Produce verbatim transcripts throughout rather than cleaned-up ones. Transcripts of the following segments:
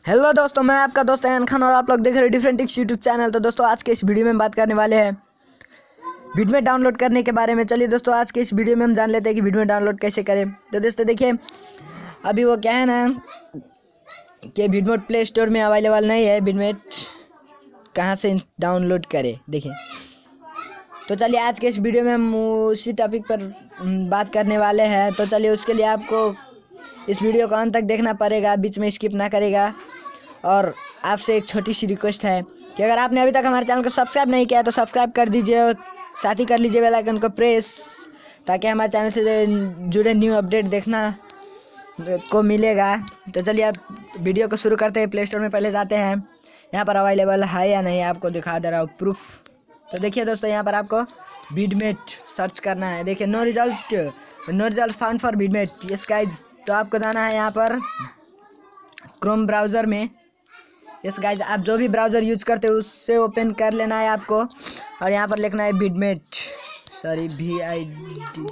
Hello दोस्तों, मैं आपका दोस्त अयान खान और आप लोग देख रहे हैं डिफरेंट टिक्स यूट्यूब चैनल। तो दोस्तों आज के इस वीडियो में हम बात करने वाले हैं विडमेट डाउनलोड करने के बारे में। चलिए दोस्तों आज के इस वीडियो में हम जान लेते हैं कि विडमेट डाउनलोड कैसे करें। तो दोस्तों देखिए, अभी वो क्या है ना कि विडमेट प्ले स्टोर में अवेलेबल नहीं है। विडमेट कहाँ से डाउनलोड करें देखिए। तो चलिए आज के इस वीडियो में हम उसी टॉपिक पर बात करने वाले हैं। तो चलिए उसके लिए आपको इस वीडियो को अंत तक देखना पड़ेगा, बीच में स्किप ना करेगा। और आपसे एक छोटी सी रिक्वेस्ट है कि अगर आपने अभी तक हमारे चैनल को सब्सक्राइब नहीं किया तो सब्सक्राइब कर दीजिए और साथ ही कर लीजिए बेल आइकन को प्रेस, ताकि हमारे चैनल से जुड़े न्यू अपडेट देखना को मिलेगा। तो चलिए आप वीडियो को शुरू करते हैं। प्ले स्टोर में पहले जाते हैं, यहाँ पर अवेलेबल है या नहीं आपको दिखा दे रहा हूँ प्रूफ। तो देखिए दोस्तों, यहाँ पर आपको विडमेट सर्च करना है। देखिए no result no result found for VidMate. Yes guys, तो आपको जाना है यहाँ पर क्रोम ब्राउज़र में। यस गाइज, आप जो भी ब्राउज़र यूज करते हो उससे ओपन कर लेना है आपको, और यहाँ पर लिखना है VidMate, sorry V I D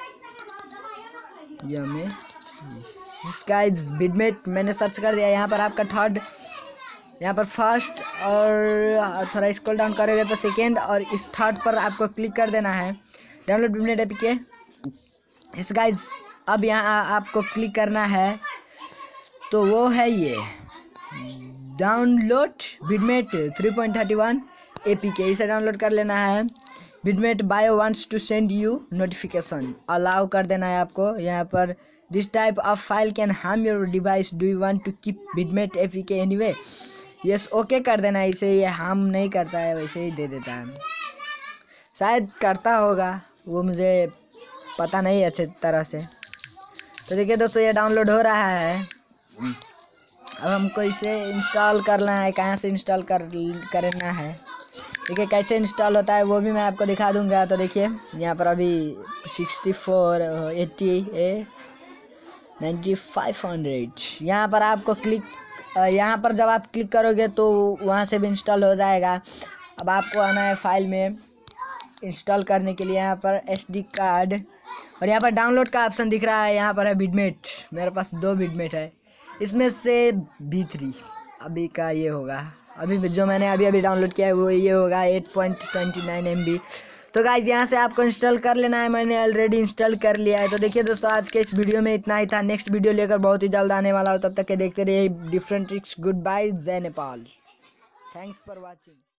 M A. Yes guys, VidMate मैंने सर्च कर दिया। यहाँ पर आपका थर्ड, यहाँ पर फर्स्ट और थोड़ा स्क्रॉल डाउन करोगे तो सेकेंड और इस थर्ड पर आपको क्लिक कर देना है, download VidMate APK. Yes guys, अब यहाँ आपको क्लिक करना है, तो वो है ये download VidMate three point thirty one APK. इसे डाउनलोड कर लेना है। VidMate bio wants to send you notification, allow कर देना है आपको। यहाँ पर this type of file can harm your device, do you want to keep VidMate APK anyway. Yes okay कर देना है। इसे ये हार्म नहीं करता है, वैसे ही दे देता है, शायद करता होगा, वो मुझे पता नहीं अच्छे तरह से। तो देखिए दोस्तों, ये डाउनलोड हो रहा है। अब हमको इसे इंस्टॉल करना है। कहाँ से इंस्टॉल कर करना है देखिए, कैसे इंस्टॉल होता है वो भी मैं आपको दिखा दूंगा। तो देखिए यहाँ पर अभी sixty four eighty a ninety five hundred, यहाँ पर आपको क्लिक, यहाँ पर जब आप क्लिक करोगे तो वहाँ से भी इंस्टॉल हो जाएगा। अब आपको आना है फाइल में इंस्टॉल करने के लिए, यहाँ पर एस डी कार्ड, और यहाँ पर डाउनलोड का ऑप्शन दिख रहा है। यहाँ पर है विडमेट, मेरे पास दो विडमेट है, इसमें से बी थ्री अभी का ये होगा, अभी जो मैंने अभी अभी डाउनलोड किया है वो ये होगा eight point two nine M B. तो गाइज यहाँ से आपको इंस्टॉल कर लेना है। मैंने ऑलरेडी इंस्टॉल कर लिया है। तो देखिए दोस्तों, आज के इस वीडियो में इतना ही था। नेक्स्ट वीडियो लेकर बहुत ही जल्द आने वाला हो, तब तक के देखते रहिए डिफरेंट ट्रिक्स। गुड बाय, जय नेपाल, थैंक्स फॉर वॉचिंग।